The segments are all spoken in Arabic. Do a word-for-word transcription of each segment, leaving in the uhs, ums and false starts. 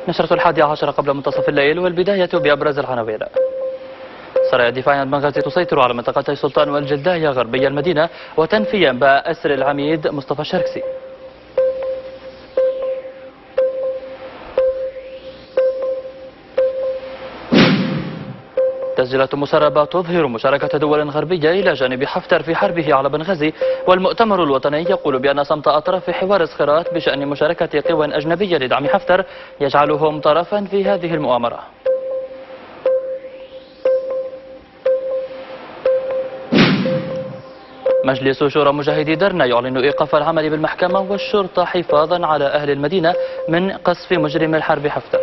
نشرة الحادي عشر قبل منتصف الليل، والبداية بأبرز العناوين. سرايا الدفاع عن بنغازي تسيطر على منطقتي سلطان والجلداية غربي المدينة، وتنفي أنباء أسر العميد مصطفى الشركسي. تسجيلات مسربة تظهر مشاركة دول غربية إلى جانب حفتر في حربه على بنغازي، والمؤتمر الوطني يقول بأن صمت أطراف حوار اسخرات بشأن مشاركة قوى أجنبية لدعم حفتر يجعلهم طرفا في هذه المؤامرة. مجلس شورى مجاهدي درنا يعلن إيقاف العمل بالمحكمة والشرطة حفاظا على أهل المدينة من قصف مجرم الحرب حفتر.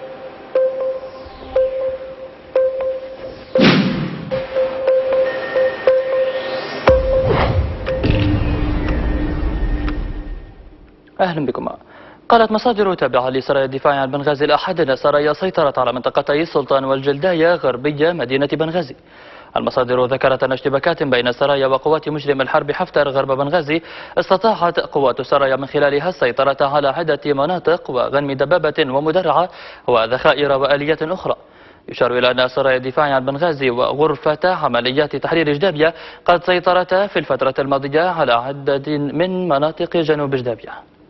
أهلا بكم. قالت مصادر تابعة لسرايا الدفاع عن بنغازي الأحد أن السرايا سيطرت على منطقتي السلطان والجلداية غربية مدينة بنغازي. المصادر ذكرت أن اشتباكات بين السرايا وقوات مجرم الحرب حفتر غرب بنغازي استطاعت قوات السرايا من خلالها السيطرة على عدة مناطق وغنم دبابة ومدرعة وذخائر وآليات أخرى. يشار إلى أن سرايا الدفاع عن بنغازي وغرفة عمليات تحرير جدابية قد سيطرتا في الفترة الماضية على عدد من مناطق جنوب جدابية.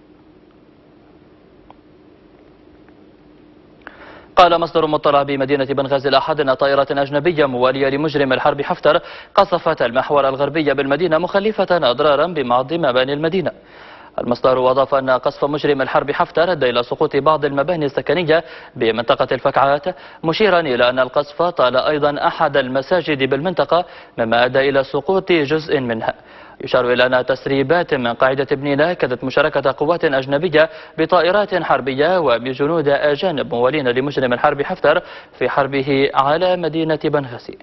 قال مصدر مطلع بمدينة بنغازي الأحد أن طائرة أجنبية موالية لمجرم الحرب حفتر قصفت المحور الغربي بالمدينة مخلفة أضرارا ببعض مباني المدينة. المصدر أضاف أن قصف مجرم الحرب حفتر أدى إلى سقوط بعض المباني السكنية بمنطقة الفكعات، مشيرا إلى أن القصف طال أيضا أحد المساجد بالمنطقة مما أدى إلى سقوط جزء منها. يشار إلى أن تسريبات من قاعدة بنينة كانت مشاركة قوات أجنبية بطائرات حربية وبجنود أجانب موالين لمجرم الحرب حفتر في حربه على مدينة بنغازي.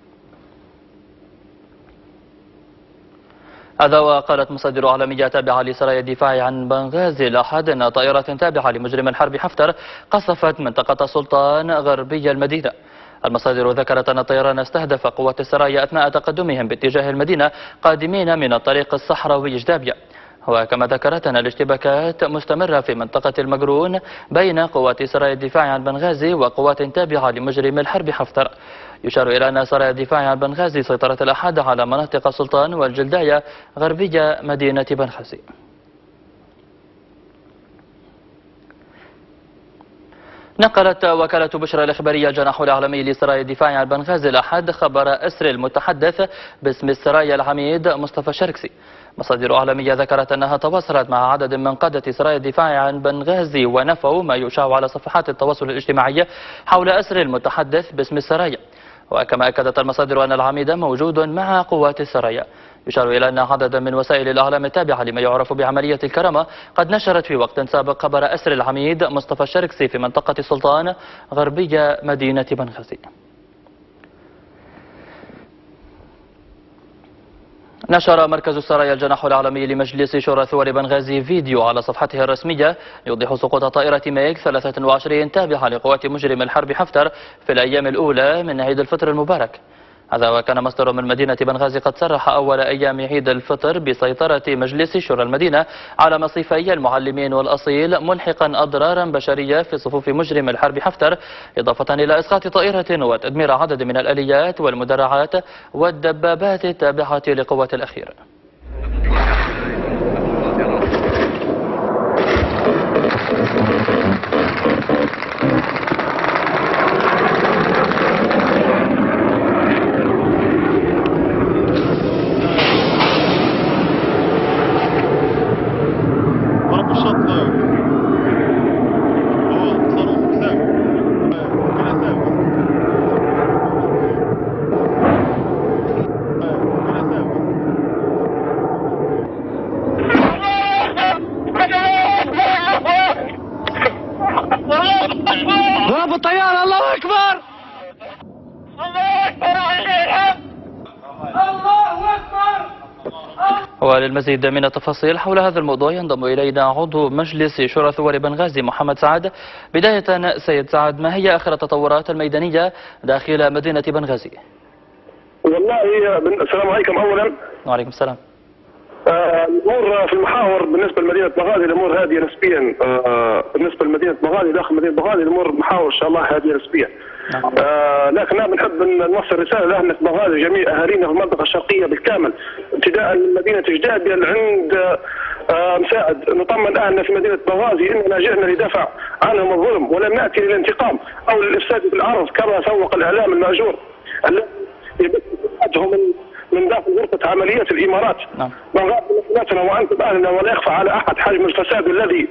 هذا وقالت مصادر عالمية تابعة لسرايا الدفاع عن بنغازي الأحد أن طائرة تابعة لمجرم الحرب حفتر قصفت منطقة سلطان غربي المدينة. المصادر ذكرت أن الطيران استهدف قوات السرايا أثناء تقدمهم باتجاه المدينة قادمين من الطريق الصحراوي جدابية. وكما ذكرت أن الاشتباكات مستمرة في منطقة المقرون بين قوات سرايا الدفاع عن بنغازي وقوات تابعة لمجرم الحرب حفتر. يشار إلى أن سرايا الدفاع عن بنغازي سيطرت الأحد على مناطق سلطان والجلداية غربية مدينة بنغازي. نقلت وكالة بشرى الإخبارية الجناح الإعلامي لسرايا الدفاع عن بنغازي الأحد خبر أسر المتحدث باسم السرايا العميد مصطفى الشركسي. مصادر إعلامية ذكرت أنها تواصلت مع عدد من قادة سرايا الدفاع عن بنغازي ونفوا ما يشاع على صفحات التواصل الاجتماعي حول أسر المتحدث باسم السرايا. وكما أكدت المصادر أن العميد موجود مع قوات السرايا. يشار إلى أن عددا من وسائل الإعلام التابعة لما يعرف بعملية الكرامة قد نشرت في وقت سابق خبر أسر العميد مصطفى الشركسي في منطقة سلطان غربية مدينة بنغازي. نشر مركز السرايا الجناح الإعلامي لمجلس شورى ثوار بنغازي فيديو على صفحته الرسمية يوضح سقوط طائرة ميغ ثلاثة وعشرين تابعة لقوات مجرم الحرب حفتر في الأيام الأولى من عيد الفطر المبارك. هذا وكان مصدر من مدينة بنغازي قد صرح أول أيام عيد الفطر بسيطرة مجلس شورى المدينة على مصيفي المعلمين والأصيل، ملحقا أضرارا بشرية في صفوف مجرم الحرب حفتر، إضافة إلى إسقاط طائرة وتدمير عدد من الآليات والمدرعات والدبابات التابعة لقوات الأخير. ضرب الطيارة. الله أكبر. الله أكبر عليها. الله أكبر. وللمزيد من التفاصيل حول هذا الموضوع ينضم إلينا عضو مجلس شورى ثوار بنغازي محمد سعد. بداية سيد سعد، ما هي آخر التطورات الميدانية داخل مدينة بنغازي؟ والله السلام عليكم. أولا وعليكم السلام. الامور في المحاور بالنسبه لمدينه بنغازي الامور هاديه نسبيا. بالنسبه لمدينه بنغازي داخل مدينه بنغازي الامور محاور ان شاء الله هاديه نسبيا. آه لكن انا بنحب نوصل رساله لاهلنا في بنغازي جميع اهالينا في المنطقه الشرقيه بالكامل ابتداء من مدينه جدابيا عند آه مساعد نطمن اهلنا في مدينه بنغازي اننا جئنا لدفع عنهم الظلم ولم ناتي للانتقام او للافساد في الارض كما سوق الاعلام الماجور الذي يبثهم من من داخل غرفه عمليات الامارات. نعم. بنغازي مسؤولاتنا وانتم اهلنا ولا يخفى على احد حجم الفساد الذي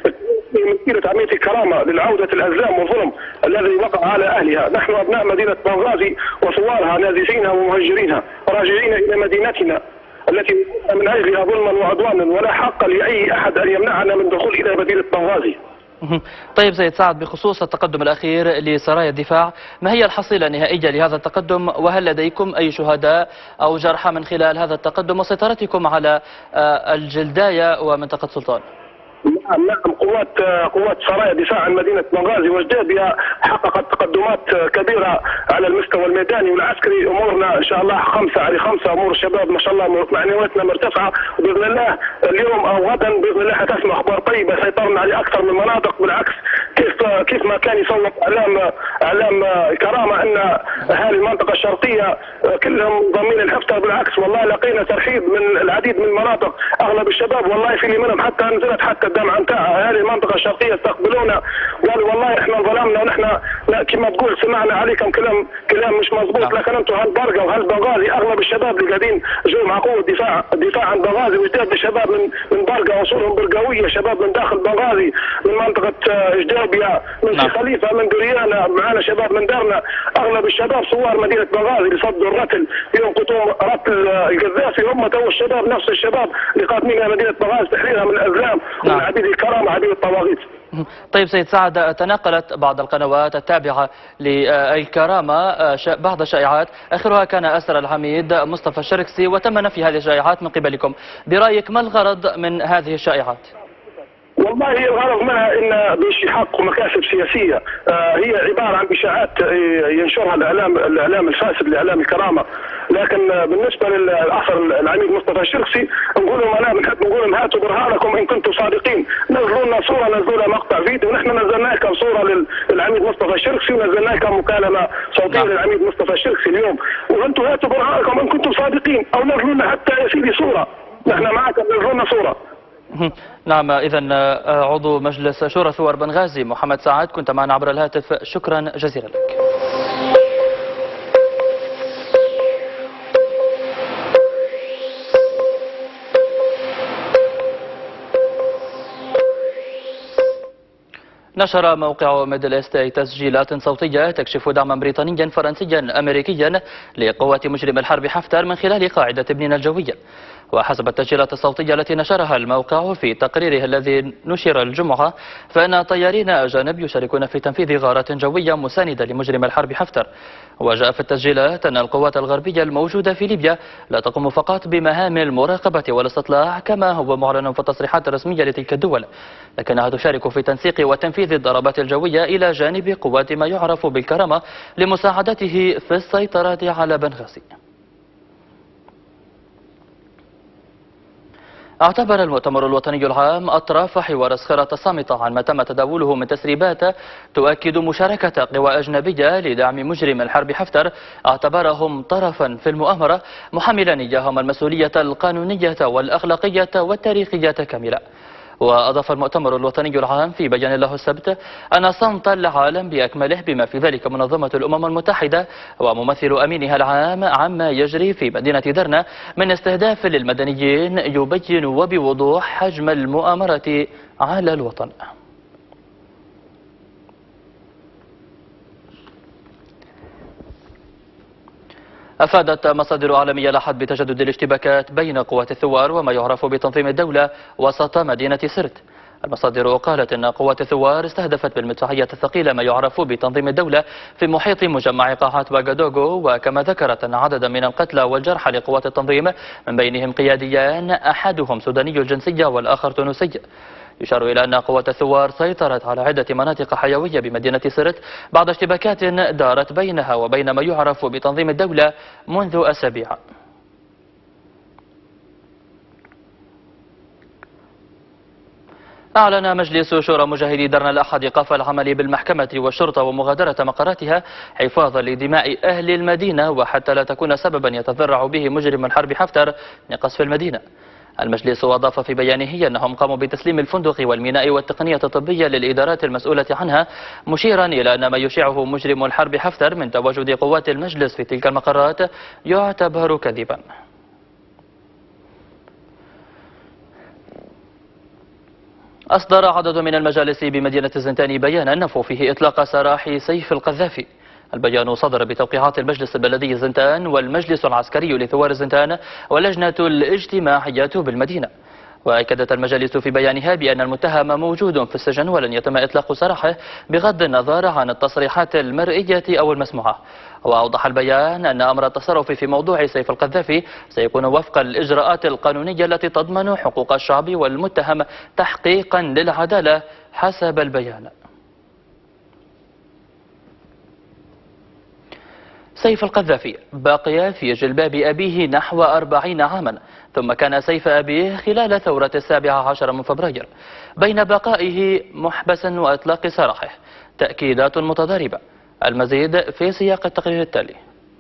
من مسيرة عملية الكرامة للعودة الأزلام والظلم الذي وقع على أهلها. نحن أبناء مدينة بنغازي وثوارها نازحينها ومهجرينها راجعين إلى مدينتنا التي من أجلها ظلما وعدوانا ولا حق لأي أحد أن يمنعنا من دخول إلى مدينة بنغازي. طيب سيد سعد، بخصوص التقدم الأخير لسرايا الدفاع، ما هي الحصيلة النهائية لهذا التقدم، وهل لديكم أي شهداء أو جرحى من خلال هذا التقدم وسيطرتكم على الجلداية ومنطقة سلطان؟ نعم نعم قوات قوات سرايا دفاع عن مدينه بنغازي وجدابيا حققت تقدمات كبيره على المستوى الميداني والعسكري. امورنا ان شاء الله خمسه على خمسه، امور الشباب ما شاء الله معنوياتنا مرتفعه، وباذن الله اليوم او غدا باذن الله حتسمع اخبار طيبه. سيطرنا على اكثر من مناطق، بالعكس كيف كيف ما كان يسوق اعلام اعلام كرامه ان اهالي المنطقه الشرقيه كلهم ضامنين الحفتر، بالعكس والله لقينا ترحيب من العديد من المناطق. اغلب الشباب والله في منهم حتى نزلت حتى الدمعه نتاعها اهالي المنطقه الشرقيه استقبلونا وقالوا والله احنا ظلمنا ونحن كما تقول سمعنا عليكم كلام كلام مش مضبوط، لكن انتم هالبرقه وهالبنغازي اغلب الشباب اللي قاعدين جو مع قوه دفاع دفاع عن بنغازي وجداد الشباب من من برقه وصولهم برقاويه، شباب من داخل بنغازي من منطقه جدابيا من سي خليفه من دريانه، معنا شباب من دارنا. اغلب الشباب صور مدينه بنغازي اللي صدوا الرتل يوم قتل رتل القذافي هم تو الشباب نفس الشباب اللي قادمين مدينه بنغازي تحريرها من الازلام ومن عبيد الكرامه عبيد الطواغيت. طيب سيد سعد، تناقلت بعض القنوات التابعة للكرامة بعض الشائعات، آخرها كان أسر العميد مصطفى الشركسي وتم نفي هذه الشائعات من قبلكم. برأيك ما الغرض من هذه الشائعات؟ والله الغرض منها ان باش يحققوا مكاسب سياسيه، آه هي عباره عن اشاعات ينشرها الاعلام الاعلام الفاسد لاعلام الكرامه. لكن آه بالنسبه للاخر العميد مصطفى الشركسي نقول لهم انا بنحب نقول لهم هاتوا برهانكم ان كنتم صادقين، نزلوا لنا صوره نزلوا لنا مقطع فيديو، ونحن نزلنا لكم صوره للعميد مصطفى الشركسي ونزلنا لكم مكالمه صوتيه للعميد مصطفى الشركسي اليوم، وانتم هاتوا برهانكم ان كنتم صادقين او نزلوا لنا حتى يا سيدي صوره، نحن معكم نزلوا لنا صوره. نعم، إذا عضو مجلس شورى ثوار بنغازي محمد سعد كنت معنا عبر الهاتف، شكرا جزيلا لك. نشر موقع ميدل إيست تسجيلات صوتية تكشف دعما بريطانيا فرنسيا أمريكيا لقوات مجرم الحرب حفتر من خلال قاعدة بنين الجوية. وحسب التسجيلات الصوتية التي نشرها الموقع في تقريره الذي نشر الجمعة، فإن طيارين أجانب يشاركون في تنفيذ غارات جوية مساندة لمجرم الحرب حفتر. وجاء في التسجيلات أن القوات الغربية الموجودة في ليبيا لا تقوم فقط بمهام المراقبة والاستطلاع كما هو معلن في التصريحات الرسمية لتلك الدول، لكنها تشارك في تنسيق وتنفيذ الضربات الجوية إلى جانب قوات ما يعرف بالكرامة لمساعدته في السيطرة على بنغازي. اعتبر المؤتمر الوطني العام أطراف حوار الصخرة الصامتة عن ما تم تداوله من تسريبات تؤكد مشاركة قوى أجنبية لدعم مجرم الحرب حفتر، اعتبرهم طرفا في المؤامرة محملا إياهم المسؤولية القانونية والأخلاقية والتاريخية كاملة. وأضاف المؤتمر الوطني العام في بيان له السبت أن صمت العالم بأكمله بما في ذلك منظمة الأمم المتحدة وممثل أمينها العام عما يجري في مدينة درنا من استهداف للمدنيين يبين وبوضوح حجم المؤامرة على الوطن. أفادت مصادر عالمية الأحد بتجدد الاشتباكات بين قوات الثوار وما يعرف بتنظيم الدولة وسط مدينة سرت. المصادر قالت أن قوات الثوار استهدفت بالمدفعية الثقيلة ما يعرف بتنظيم الدولة في محيط مجمع قاعات باغادوغو، وكما ذكرت أن عددا من القتلى والجرحى لقوات التنظيم من بينهم قياديان أحدهم سوداني الجنسية والآخر تونسي. يشار إلى أن قوات الثوار سيطرت على عدة مناطق حيوية بمدينة سرت بعد اشتباكات دارت بينها وبين ما يعرف بتنظيم الدولة منذ أسابيع. أعلن مجلس شورى مجاهدي درنا الأحد إيقاف العمل بالمحكمة والشرطة ومغادرة مقراتها حفاظا لدماء أهل المدينة وحتى لا تكون سببا يتذرع به مجرم الحرب حفتر لقصف المدينة. المجلس أضاف في بيانه أنهم قاموا بتسليم الفندق والميناء والتقنية الطبية للإدارات المسؤولة عنها، مشيرا إلى أن ما يشيعه مجرم الحرب حفتر من تواجد قوات المجلس في تلك المقرات يعتبر كذبا. أصدر عدد من المجالس بمدينة الزنتان بيانا نفوا فيه إطلاق سراح سيف القذافي. البيان صدر بتوقيعات المجلس البلدي الزنتان والمجلس العسكري لثوار الزنتان واللجنة الاجتماعية بالمدينة. وأكدت المجالس في بيانها بأن المتهم موجود في السجن ولن يتم إطلاق سراحه بغض النظر عن التصريحات المرئية أو المسموعة. وأوضح البيان أن أمر التصرف في موضوع سيف القذافي سيكون وفق الإجراءات القانونية التي تضمن حقوق الشعب والمتهم تحقيقا للعدالة حسب البيان. سيف القذافي بقي في جلباب أبيه نحو أربعين عاما، ثم كان سيف أبيه خلال ثورة السابع عشر من فبراير، بين بقائه محبسا وإطلاق سراحه تأكيدات متضاربة. المزيد في سياق التقرير التالي.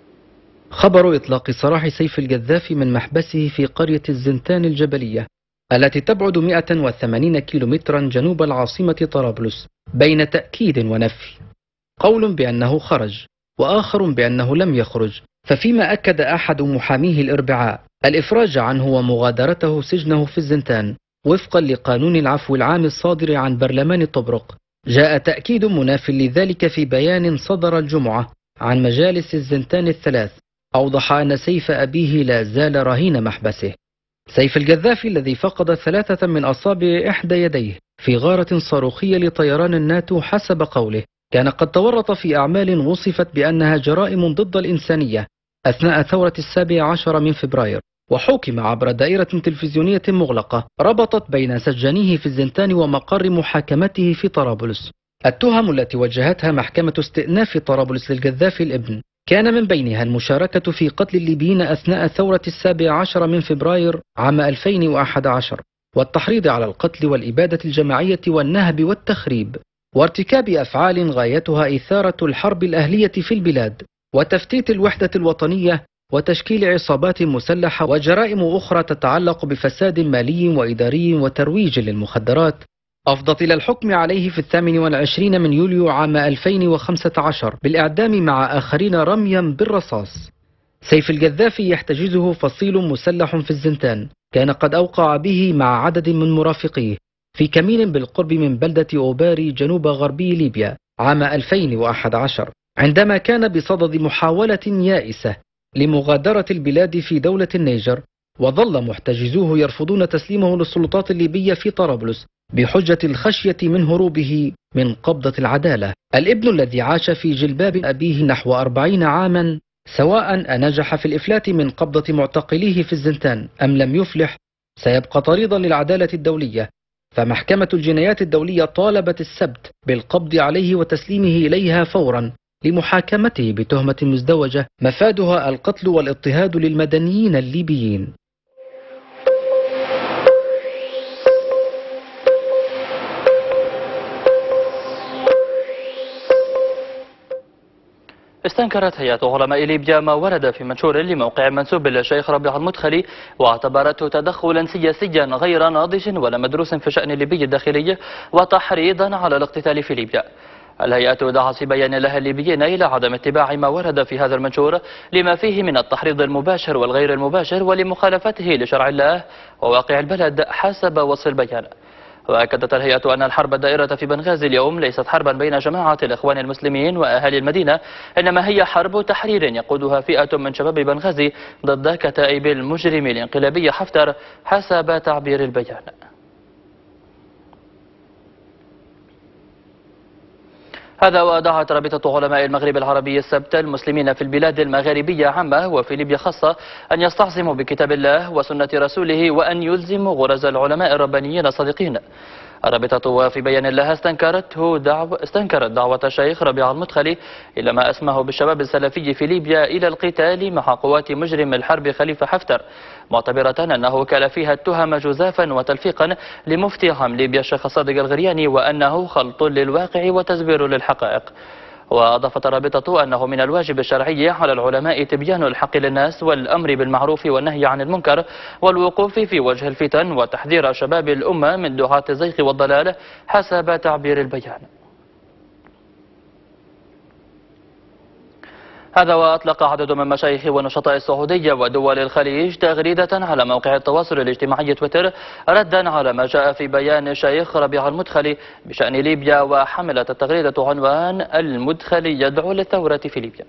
خبر إطلاق سراح سيف القذافي من محبسه في قرية الزنتان الجبلية التي تبعد مئة وثمانين كيلومترا جنوب العاصمة طرابلس بين تأكيد ونفي، قول بأنه خرج وآخر بأنه لم يخرج. ففيما أكد أحد محاميه الأربعاء الإفراج عنه ومغادرته سجنه في الزنتان وفقا لقانون العفو العام الصادر عن برلمان طبرق، جاء تأكيد مناف لذلك في بيان صدر الجمعة عن مجالس الزنتان الثلاث أوضح أن سيف أبيه لا زال رهين محبسه. سيف القذافي الذي فقد ثلاثة من أصابع إحدى يديه في غارة صاروخية لطيران الناتو حسب قوله كان قد تورط في أعمال وصفت بأنها جرائم ضد الإنسانية أثناء ثورة السابع عشر من فبراير، وحكم عبر دائرة تلفزيونية مغلقة ربطت بين سجانيه في الزنتان ومقر محاكمته في طرابلس. التهم التي وجهتها محكمة استئناف طرابلس للقذافي الابن كان من بينها المشاركة في قتل الليبيين أثناء ثورة السابع عشر من فبراير عام ألفين وأحد عشر، والتحريض على القتل والإبادة الجماعية والنهب والتخريب، وارتكاب أفعال غايتها إثارة الحرب الأهلية في البلاد وتفتيت الوحدة الوطنية وتشكيل عصابات مسلحة وجرائم أخرى تتعلق بفساد مالي وإداري وترويج للمخدرات، أفضت إلى الحكم عليه في الثامن والعشرين من يوليو عام ألفين وخمسة عشر بالإعدام مع آخرين رميا بالرصاص. سيف القذافي يحتجزه فصيل مسلح في الزنتان كان قد أوقع به مع عدد من مرافقيه في كمين بالقرب من بلدة أوباري جنوب غربي ليبيا عام ألفين وأحد عشر، عندما كان بصدد محاولة يائسة لمغادرة البلاد في دولة النيجر، وظل محتجزوه يرفضون تسليمه للسلطات الليبية في طرابلس بحجة الخشية من هروبه من قبضة العدالة. الابن الذي عاش في جلباب أبيه نحو أربعين عاما سواء أنجح في الإفلات من قبضة معتقليه في الزنتان أم لم يفلح سيبقى طريدا للعدالة الدولية، فمحكمة الجنايات الدولية طالبت السبت بالقبض عليه وتسليمه إليها فورا لمحاكمته بتهمة مزدوجة مفادها القتل والاضطهاد للمدنيين الليبيين. استنكرت هيئة علماء ليبيا ما ورد في منشور لموقع منسوب للشيخ ربيع المدخلي واعتبرته تدخلا سياسيا غير ناضج ولا مدروس في شأن الليبي الداخلي وتحريضا على الاقتتال في ليبيا. الهيئة دعت في بيان لها الليبيين إلى عدم اتباع ما ورد في هذا المنشور لما فيه من التحريض المباشر والغير المباشر ولمخالفته لشرع الله وواقع البلد حسب وصف البيان. وأكدت الهيئة أن الحرب الدائرة في بنغازي اليوم ليست حربا بين جماعة الإخوان المسلمين وأهالي المدينة، إنما هي حرب تحرير يقودها فئة من شباب بنغازي ضد كتائب المجرم الانقلابي حفتر حسب تعبير البيان. هذا ودعت رابطة علماء المغرب العربي السبت المسلمين في البلاد المغاربية عامة وفي ليبيا خاصة أن يستعصموا بكتاب الله وسنة رسوله وأن يلزموا غرز العلماء الربانيين الصادقين. الرابطة وفي بيان لها استنكرته دعوة استنكرت دعوة الشيخ ربيع المدخلي إلى ما أسماه بالشباب السلفي في ليبيا إلى القتال مع قوات مجرم الحرب خليفة حفتر، معتبرة أنه وكل فيها التهم جزافا وتلفيقا لمفتي عام ليبيا الشيخ صادق الغرياني، وأنه خلط للواقع وتزوير للحقائق. وأضافت الرابطة أنه من الواجب الشرعي على العلماء تبيان الحق للناس والأمر بالمعروف والنهي عن المنكر والوقوف في وجه الفتن وتحذير شباب الأمة من دعاة الزيغ والضلال حسب تعبير البيان. هذا وأطلق عدد من مشايخ ونشطاء السعودية ودول الخليج تغريدة على موقع التواصل الاجتماعي تويتر ردا على ما جاء في بيان الشيخ ربيع المدخلي بشأن ليبيا، وحملت التغريدة عنوان المدخلي يدعو للثورة في ليبيا.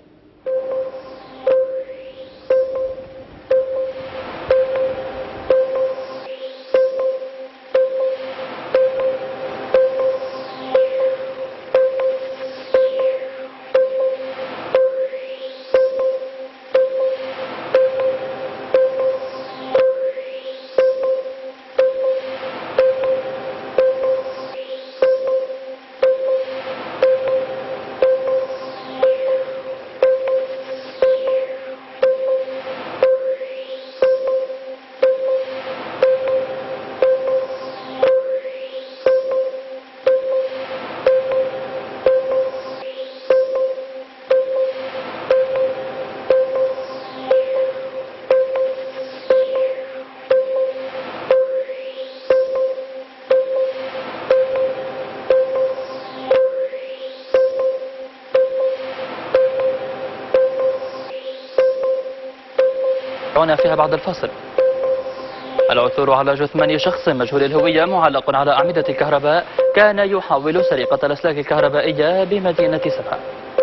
فيها بعد الفاصل. العثور على جثمان شخص مجهول الهوية معلق على أعمدة الكهرباء كان يحاول سرقة الأسلاك الكهربائية بمدينة سبعة.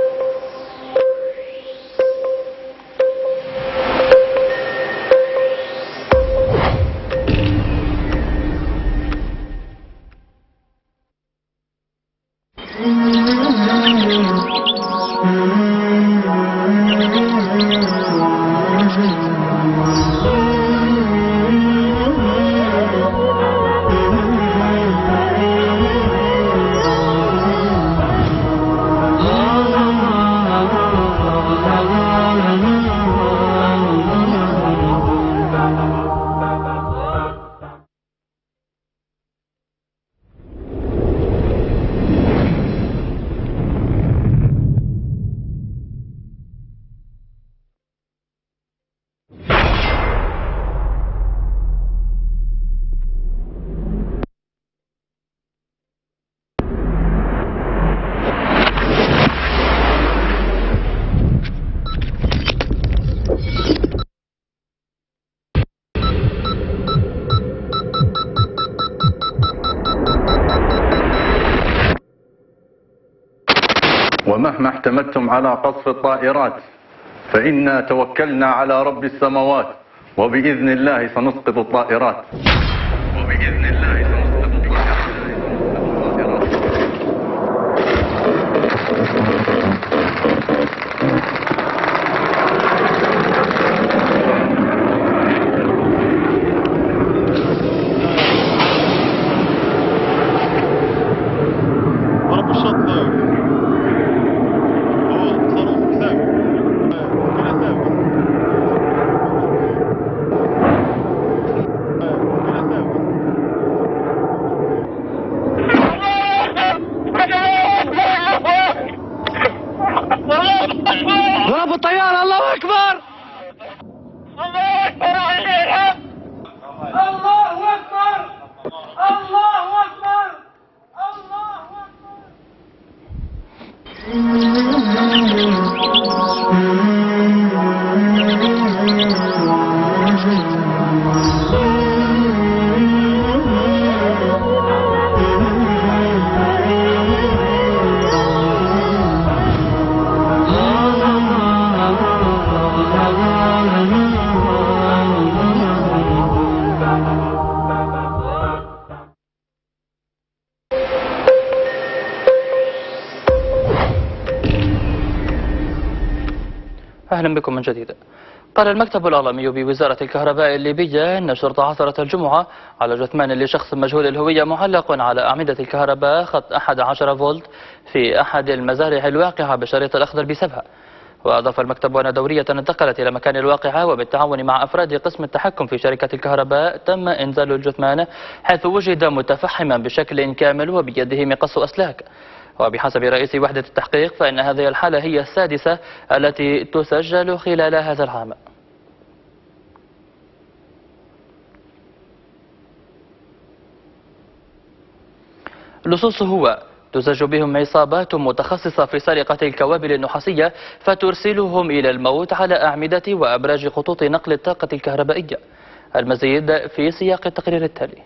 ومهما احتملتم على قصف الطائرات فإنا توكلنا على رب السماوات وبإذن الله سنسقط الطائرات وبإذن الله سنسقط الطائرات. ضرب الشط ضرب الطيارة. الله أكبر الله أكبر عليها. الله أكبر الله أكبر الله أكبر. أهلا بكم من جديد. قال المكتب الإعلامي بوزارة الكهرباء الليبية أن الشرطة عثرت الجمعة على جثمان لشخص مجهول الهوية معلق على أعمدة الكهرباء خط أحد عشر فولت في أحد المزارع الواقعة بالشريط الأخضر بسبها. وأضاف المكتب أن دورية انتقلت إلى مكان الواقعة وبالتعاون مع أفراد قسم التحكم في شركة الكهرباء تم إنزال الجثمان، حيث وجد متفحما بشكل كامل وبيده مقص أسلاك. وبحسب رئيس وحدة التحقيق فإن هذه الحالة هي السادسة التي تسجل خلال هذا العام. لصوص هو تزج بهم عصابات متخصصة في سرقة الكوابل النحاسية فترسلهم إلى الموت على أعمدة وأبراج خطوط نقل الطاقة الكهربائية. المزيد في سياق التقرير التالي.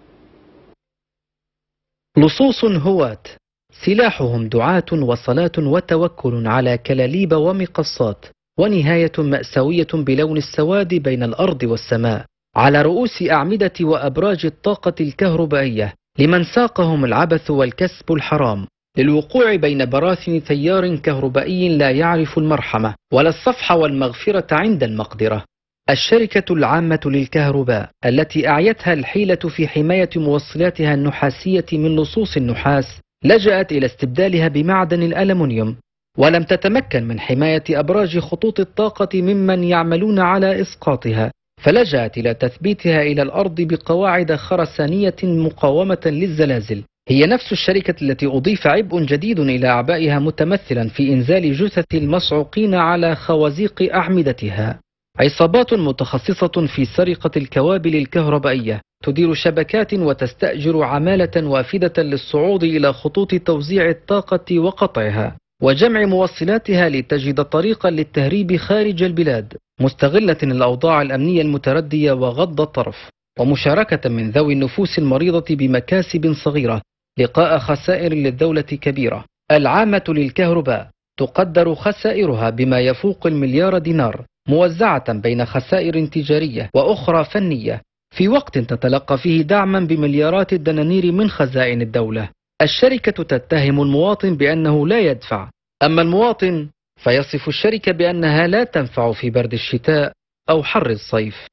لصوص هواة سلاحهم دعاة وصلاة وتوكل على كلاليب ومقصات، ونهاية مأساوية بلون السواد بين الأرض والسماء على رؤوس أعمدة وأبراج الطاقة الكهربائية، لمن ساقهم العبث والكسب الحرام للوقوع بين براثن تيار كهربائي لا يعرف المرحمة ولا الصفح والمغفرة عند المقدرة. الشركة العامة للكهرباء التي أعيتها الحيلة في حماية موصلاتها النحاسية من لصوص النحاس لجأت إلى استبدالها بمعدن الألمنيوم، ولم تتمكن من حماية أبراج خطوط الطاقة ممن يعملون على إسقاطها، فلجأت إلى تثبيتها إلى الأرض بقواعد خرسانية مقاومة للزلازل. هي نفس الشركة التي أضيف عبء جديد إلى أعبائها متمثلا في إنزال جثث المصعوقين على خوازيق أعمدتها. عصابات متخصصة في سرقة الكوابل الكهربائية تدير شبكات وتستأجر عمالة وافدة للصعود إلى خطوط توزيع الطاقة وقطعها وجمع موصلاتها لتجد طريقا للتهريب خارج البلاد، مستغلة الأوضاع الأمنية المتردية وغض الطرف، ومشاركة من ذوي النفوس المريضة بمكاسب صغيرة لقاء خسائر للدولة كبيرة. العامة للكهرباء تقدر خسائرها بما يفوق المليار دينار، موزعة بين خسائر تجارية وأخرى فنية، في وقت تتلقى فيه دعما بمليارات الدنانير من خزائن الدولة. الشركة تتهم المواطن بأنه لا يدفع، أما المواطن فيصف الشركة بأنها لا تنفع في برد الشتاء أو حر الصيف.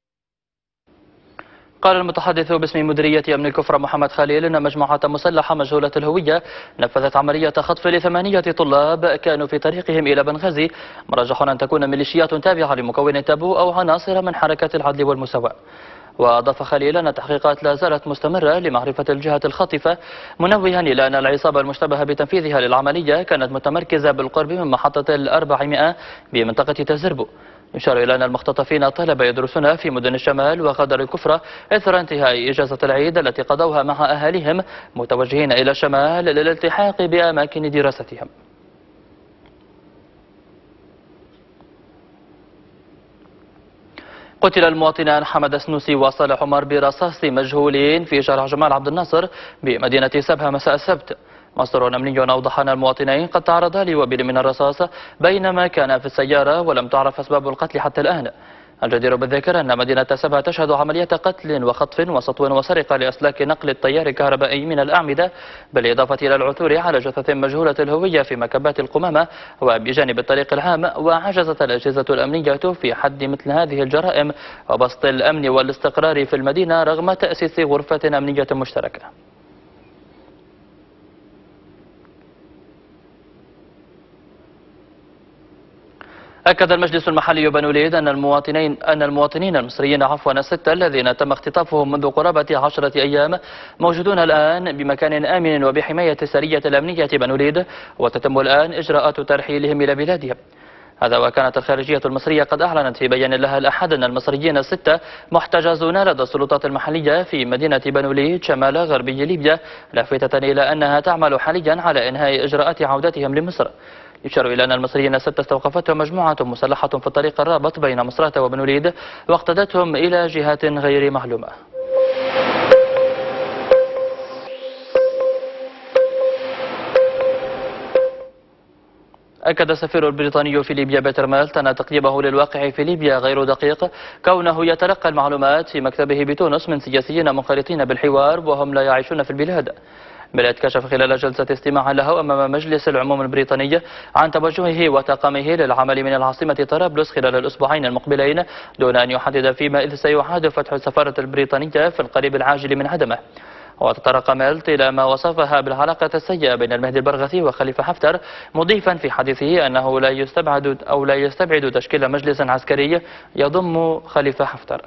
قال المتحدث باسم مديرية أمن الكفر محمد خليل أن مجموعة مسلحة مجهولة الهوية نفذت عملية خطف لثمانية طلاب كانوا في طريقهم إلى بنغازي، مرجح أن تكون ميليشيات تابعة لمكون تابو أو عناصر من حركة العدل والمساواة. وأضاف خليل أن التحقيقات لا زالت مستمرة لمعرفة الجهة الخاطفة، منوها إلى أن العصابة المشتبه بتنفيذها للعملية كانت متمركزة بالقرب من محطة الأربعمائة بمنطقة تزربو. يشار إلى أن المختطفين طلبة يدرسون في مدن الشمال وغدر الكفرة إثر انتهاء إجازة العيد التي قضوها مع أهاليهم، متوجهين إلى الشمال للالتحاق بأماكن دراستهم. قتل المواطنان حمد السنوسي وصالح عمر برصاص مجهولين في شارع جمال عبد الناصر بمدينة سبها مساء السبت. مصدر أمني أوضح أن المواطنين قد تعرضا لوبيل من الرصاص بينما كانا في السيارة، ولم تعرف أسباب القتل حتى الآن. الجدير بالذكر أن مدينة سبها تشهد عملية قتل وخطف وسطو وسرقة لأسلاك نقل التيار الكهربائي من الأعمدة، بالإضافة إلى العثور على جثث مجهولة الهوية في مكبات القمامة وبجانب الطريق العام. وعجزت الأجهزة الأمنية في حد مثل هذه الجرائم وبسط الأمن والاستقرار في المدينة رغم تأسيس غرفة أمنية مشتركة. أكد المجلس المحلي بنوليد أن المواطنين أن المواطنين المصريين عفوا الستة الذين تم اختطافهم منذ قرابة عشرة أيام موجودون الآن بمكان آمن وبحماية السرية الأمنية بنوليد، وتتم الآن إجراءات ترحيلهم إلى بلادهم. هذا وكانت الخارجية المصرية قد أعلنت في بيان لها الأحد أن المصريين الستة محتجزون لدى السلطات المحلية في مدينة بنوليد شمال غربي ليبيا، لافتة إلى أنها تعمل حاليا على إنهاء إجراءات عودتهم لمصر. يشار إلى أن المصريين الستة استوقفتهم مجموعة مسلحة في الطريق الرابط بين مصراتة وبنوليد واقتدتهم إلى جهات غير معلومة. أكد السفير البريطاني في ليبيا بيتر مالت أن تقييمه للواقع في ليبيا غير دقيق، كونه يتلقى المعلومات في مكتبه بتونس من سياسيين منخرطين بالحوار وهم لا يعيشون في البلاد. بلاد كشف خلال جلسة استماع له أمام مجلس العموم البريطاني عن توجهه وطاقمه للعمل من العاصمة طرابلس خلال الأسبوعين المقبلين، دون أن يحدد فيما إذ سيعاد فتح السفارة البريطانية في القريب العاجل من عدمه. وتطرق مالت إلى ما وصفها بالعلاقة السيئة بين المهدي البرغثي وخليفة حفتر، مضيفا في حديثه أنه لا يستبعد أو لا يستبعد تشكيل مجلس عسكري يضم خليفة حفتر.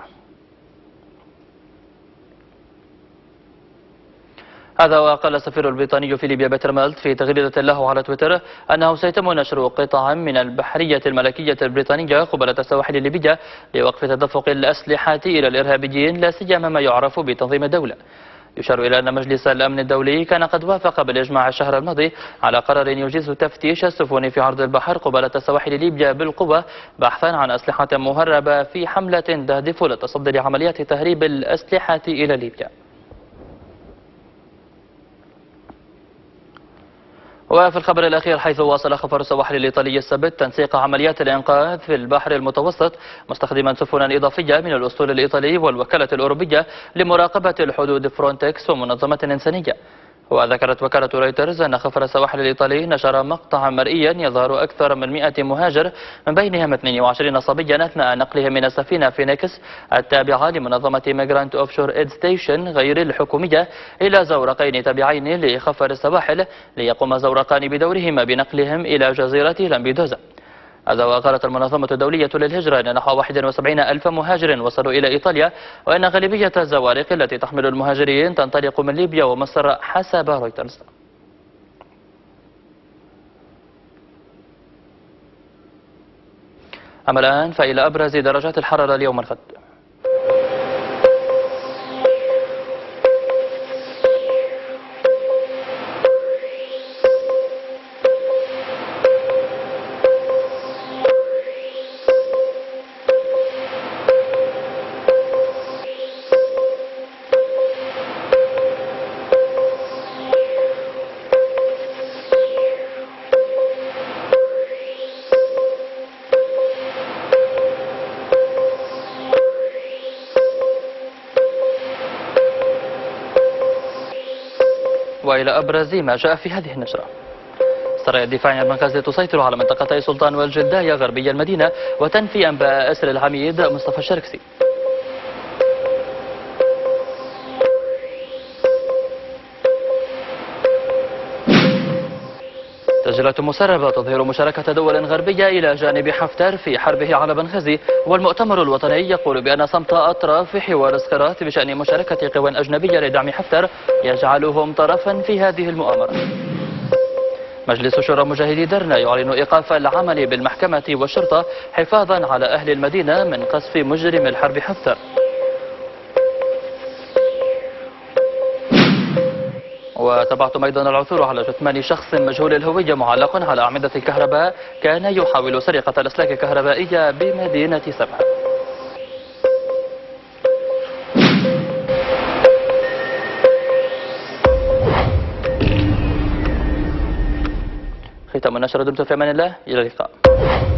هذا وقال السفير البريطاني في ليبيا بيتر مالت في تغريدة له على تويتر أنه سيتم نشر قطع من البحرية الملكية البريطانية قبالة السواحل الليبية لوقف تدفق الأسلحة إلى الإرهابيين، لا سيما ما يعرف بتنظيم الدولة. يشار إلى أن مجلس الأمن الدولي كان قد وافق بالإجماع الشهر الماضي على قرار يجيز تفتيش السفن في عرض البحر قبالة سواحل ليبيا بالقوة بحثا عن أسلحة مهربة في حملة تهدف للتصدي لعمليات تهريب الأسلحة إلى ليبيا. وفي الخبر الأخير، حيث واصل خفر السواحل الإيطالي السبت تنسيق عمليات الإنقاذ في البحر المتوسط مستخدما سفنا إضافية من الأسطول الإيطالي والوكالة الأوروبية لمراقبة الحدود فرونتكس ومنظمة إنسانية. وذكرت وكالة رويترز أن خفر السواحل الإيطالي نشر مقطعا مرئيا يظهر أكثر من مئة مهاجر من بينهم اثنين وعشرين صبيا أثناء نقلهم من السفينة فينيكس التابعة لمنظمة ميجرانت أوفشور إيد ستيشن غير الحكومية إلى زورقين تابعين لخفر السواحل، ليقوم زورقان بدورهما بنقلهم إلى جزيرة لامبيدوزا. هذا وقالت المنظمة الدولية للهجرة أن نحو واحد وسبعين ألف مهاجر وصلوا إلى إيطاليا، وأن غالبية الزوارق التي تحمل المهاجرين تنطلق من ليبيا ومصر حسب رويترز. أما الآن فإلى أبرز درجات الحرارة اليوم الغد. وإلى أبرز ما جاء في هذه النشرة. سرايا الدفاع البنغازية تسيطر على منطقتي سلطان والجداية غربي المدينة وتنفي أنباء أسر العميد مصطفى الشركسي. تسجيلات مسربة تظهر مشاركة دول غربية إلى جانب حفتر في حربه على بنغازي، والمؤتمر الوطني يقول بأن صمت أطراف حوار سقراط بشأن مشاركة قوى أجنبية لدعم حفتر يجعلهم طرفا في هذه المؤامرة. مجلس شورى مجاهدي درنا يعلن إيقاف العمل بالمحكمة والشرطة حفاظا على أهل المدينة من قصف مجرم الحرب حفتر. وتبعتم أيضا العثور على جثمان شخص مجهول الهوية معلق على أعمدة الكهرباء كان يحاول سرقة الأسلاك الكهربائية بمدينة سبعة. ختام النشرة، دمتم في أمان الله، إلى اللقاء.